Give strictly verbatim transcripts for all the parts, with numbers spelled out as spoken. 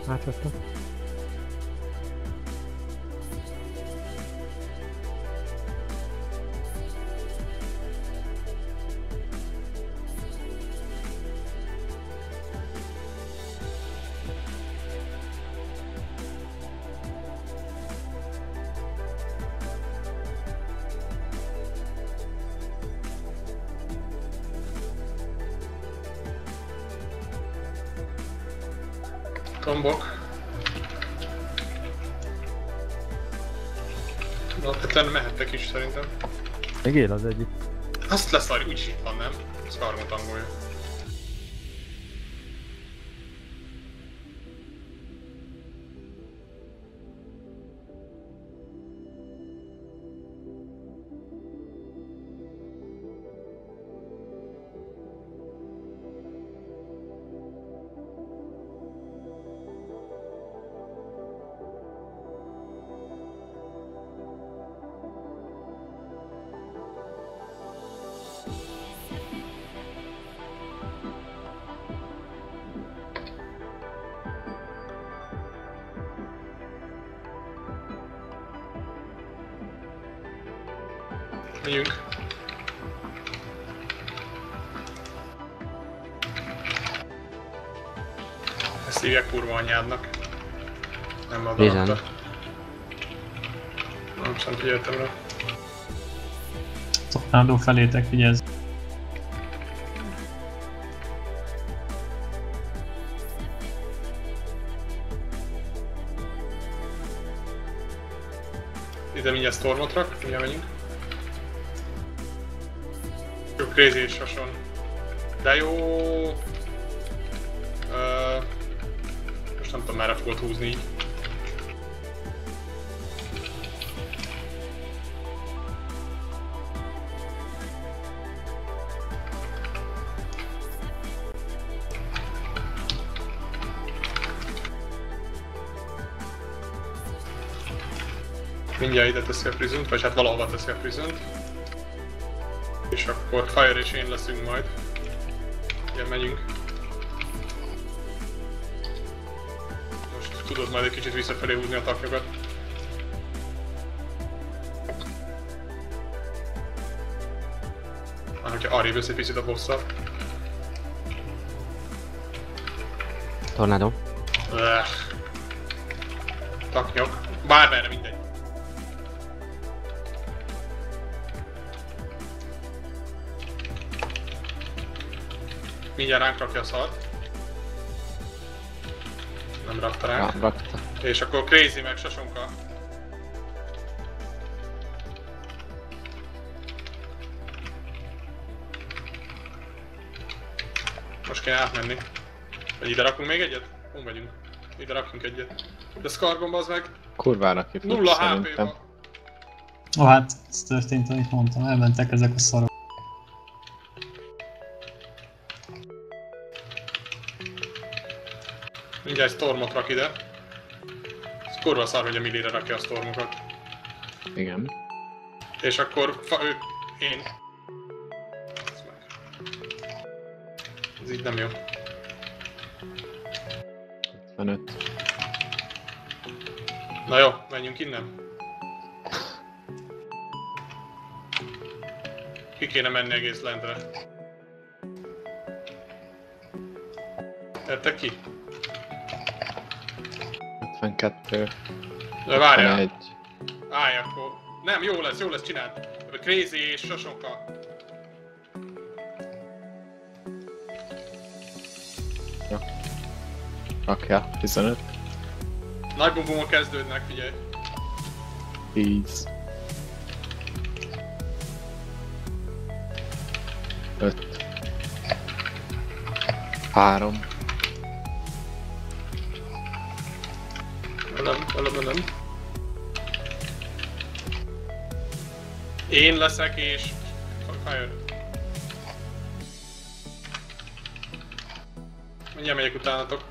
Átvettem. Tombok. Na, tehát mehettek is szerintem. Még él az egyik. Azt leszarj, úgyis itt van, nem? Skarmot angolja. Megyünk. Ezt hívják kurva anyádnak. Nem magadnak. Nem sem figyeltem rá. Tornádó felétek, figyelj! Ide mindjárt stormot rak, mindjárt megyünk. Jó, crazy és hason. De jó... Uh, most nem tudom merre fogod húzni így. Mindjárt ide teszi a prisont, vagy hát valahova teszi a prisont. És akkor Fire és én leszünk majd. Igen, megyünk. Most tudod majd egy kicsit visszafelé húzni a taknyokat. Már hogyha arrébb össze egy picit a bosszal. Tornádó. Öh. Taknyok. Bármerre, mindegy. Mindjárt ránk rakja a szart. Nem rakta ránk. Ja, rakta. És akkor Crazy meg Sasonka. Most kell átmenni. Vagy ide rakunk még egyet? Hol megyünk? Ide rakjunk egyet. De Skargon az meg Kurvára kifut nulla há szerintem. pé-val. Ó, hát ez történt, amit mondtam, elmentek ezek a szarok. Mindjárt egy stormot rak ide. Ez kurva szar, hogy a millire rakja a stormokat. Igen. És akkor fa, ő, én. Ez meg. Ez így nem jó. ötvenöt. Na jó, menjünk innen. Ki kéne menni egész lentre. Tettek ki? ötvenkettő. De várjál. ötvenegy. Állj akkor. Nem, jó lesz, jó lesz, csináld. Crazy és Sasonka. Ja. Rakja, tizenöt. Nagy bumbumok kezdődnek, figyelj. tíz. öt. három. Nem, velem nem. Én leszek és... Fire. Mindjárt megyek utánatok.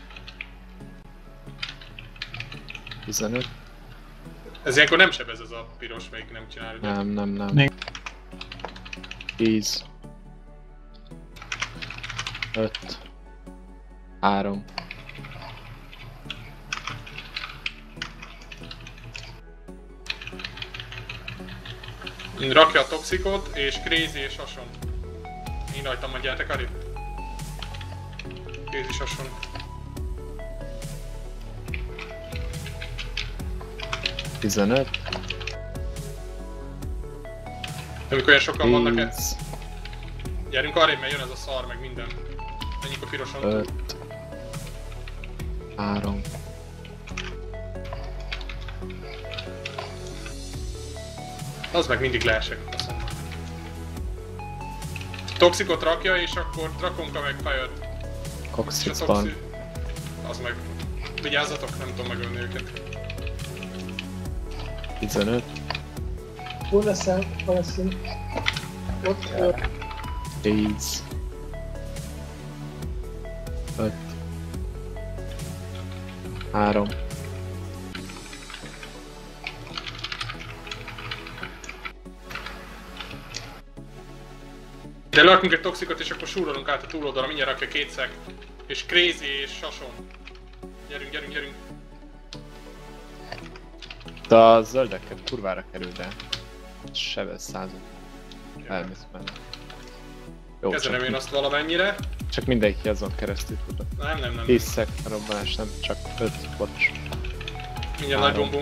tizenöt. Ez ilyenkor nem sebez ez a piros, melyik nem csinál ügyet. Nem, nem, nem. Még. tíz. öt. három. Rakja a toxikot, és crazy és hason. Én rajtam majd gyertek Ari. Crazy és hason. tizenöt. Amikor olyan sokan vannak -e? tíz. Gyerünk arrébb, mert jön ez a szar, meg minden. Menjünk a pirosan. öt. három. Az meg mindig leesek, azt mondom. Toxikot rakja, és akkor Drakonka meg Fire. És a Coxixban. toxi... Az meg... Vigyázzatok, nem tudom megölni őket. tizenöt. Hol leszel, hol leszünk? Ott, ott. tíz. öt. három. De lerakunk egy toxikot, és akkor súrolunk át a túloldalra, mindjárt rakja két szek. És crazy és sason. Gyerünk, gyerünk, gyerünk. De a zöldekkel kurvára kerül, de sebez század. Elmész benne. Jó, Kezelem csak, én azt valamennyire. csak mindenki azon keresztül tudod. Nem, nem, nem. tíz szek robbanás, nem csak öt, bocs. Mindjárt nagy Három. bombom.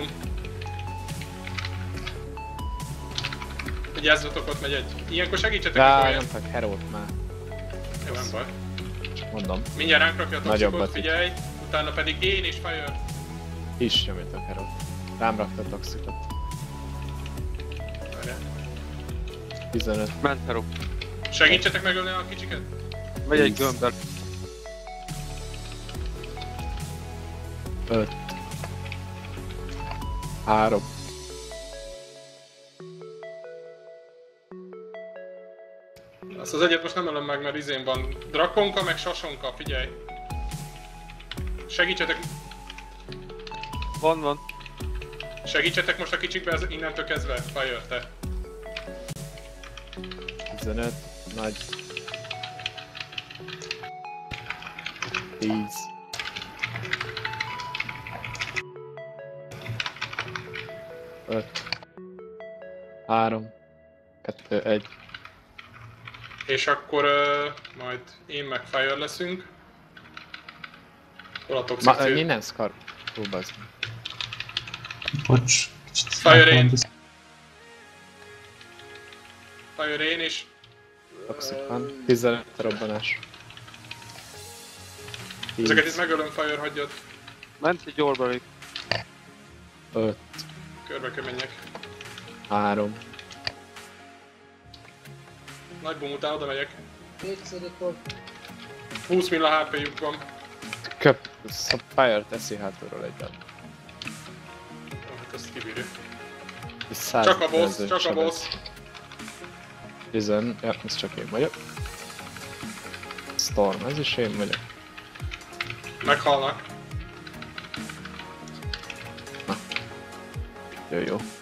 Vigyázzatok, ott megy egy. Ilyenkor segítsetek Rá, nekem nem olyan. tak herót már, Jó, nem baj. csak mondom. Mindjárt ránk rakja a Nagyobbat toxikot, itt. figyelj. Utána pedig én és Fire. Is nyomjatok herót. Rám rakta a toxikot. Várjál. tizenöt. Ment Hero. Segítsetek megölni a kicsiket. Megy egy Tíz. gömbben. öt. három. Azt az egyet most nem ölöm meg, mert izén van Drakonka, meg Sasonka, figyelj. Segítsetek, Van, van. segítsetek most a kicsikbe ez innentől kezdve, Fire, te. tizenöt. Nagy. tíz. öt. három. kettő, egy. És akkor uh, majd én meg Fire leszünk. Hol a toxic Ma, cél? minden szkar. Hú, bazd. Bocs. Kicsit Fire in. elkalandoz- Fire én is. Toxic van. tizenöt robbanás. Ezeket itt tíz. megölöm, Fire, hagyjad. Ment egy orbarik. öt. Körbe kell menjek. három. Nagy boom után oda megyek. Négyszerűtől. húsz milla há pé-juk van. Köp. Fire teszi hátulról egyben. Jó, hát ezt kibírja. És száz Csak a boss, ező csak a sebez. boss. Tizen, ja, ez csak én vagyok. Storm, ez is én vagyok. Meghalnak. Jó, jó.